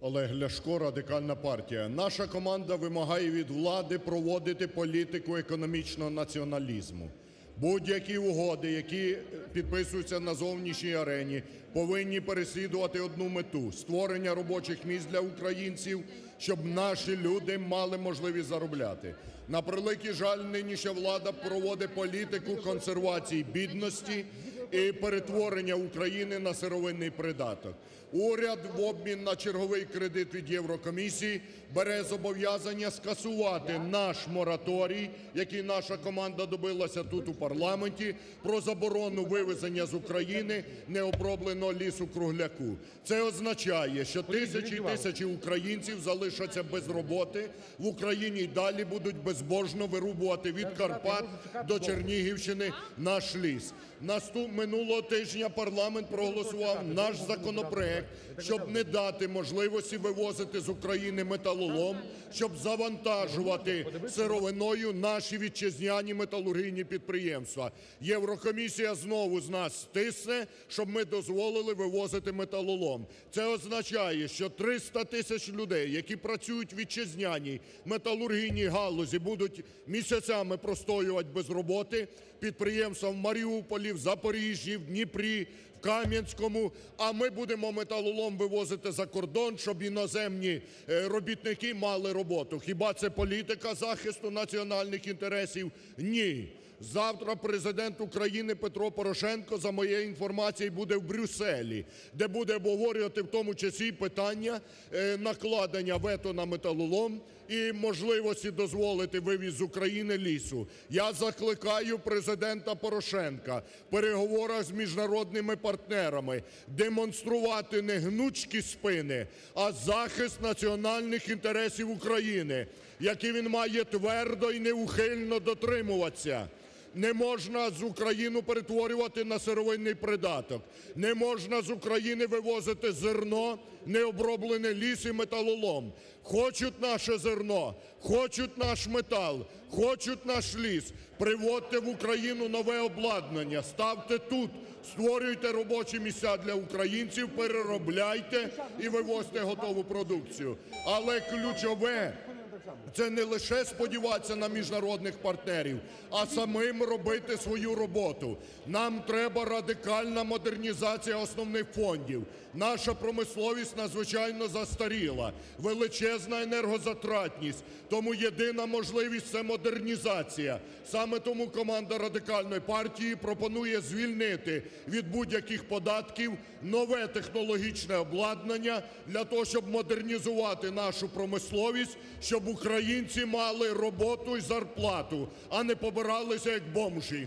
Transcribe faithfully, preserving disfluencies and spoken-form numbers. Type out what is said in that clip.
Олег Ляшко, Радикальна партія. Наша команда вимагає від влади проводити політику економічного націоналізму. Будь-які угоди, які підписуються на зовнішній арені, повинні переслідувати одну мету – створення робочих місць для українців, щоб наші люди мали можливість заробляти. На превеликий жаль, нинішня влада проводить політику консервації бідності і перетворення України на сировинний придаток. Уряд в обмін на черговий кредит від Єврокомісії бере зобов'язання скасувати наш мораторій, який наша команда добилася тут у парламенті, про заборону вивезення з України необробленого лісу-кругляку. Це означає, що тисячі і тисячі українців залишаться без роботи, в Україні й далі будуть безбожно вирубувати від Карпат до Чернігівщини наш ліс. Наступ... Минулого тижня парламент проголосував наш законопроект, щоб не дати можливості вивозити з України металолом, щоб завантажувати сировиною наші вітчизняні металургійні підприємства. Єврокомісія знову з нас тисне, щоб ми дозволили вивозити металолом. Це означає, що триста тисяч людей, які працюють в вітчизняній металургійній галузі, будуть місяцями простоювати без роботи, підприємства в Маріуполі, в Запоріжжі, в Дніпрі, в Кам'янському, а ми будемо металолом вивозити за кордон, щоб іноземні робітники мали роботу. Хіба це політика захисту національних інтересів? Ні. Завтра Президент України Петро Порошенко, за моєю інформацією, буде в Брюсселі, де буде обговорювати в тому числі питання накладення вето на металолом і можливості дозволити вивіз з України лісу. Я закликаю Президента Порошенка в переговорах з міжнародними партнерами демонструвати не гнучкі спини, а захист національних інтересів України, які він має твердо і неухильно дотримуватися. Не можна з України перетворювати на сировинний придаток. Не можна з України вивозити зерно, необроблений ліс і металолом. Хочуть наше зерно, хочуть наш метал, хочуть наш ліс. Приводьте в Україну нове обладнання, ставте тут, створюйте робочі місця для українців, переробляйте і вивозьте готову продукцію. Але ключове – це не лише сподіватися на міжнародних партнерів, а самим робити свою роботу. Нам треба радикальна модернізація основних фондів. Наша промисловість надзвичайно застаріла, величезна енергозатратність, тому єдина можливість – це модернізація. Саме тому команда Радикальної партії пропонує звільнити від будь-яких податків нове технологічне обладнання для того, щоб модернізувати нашу промисловість, щоб українці мали роботу і зарплату, а не побиралися як бомжі.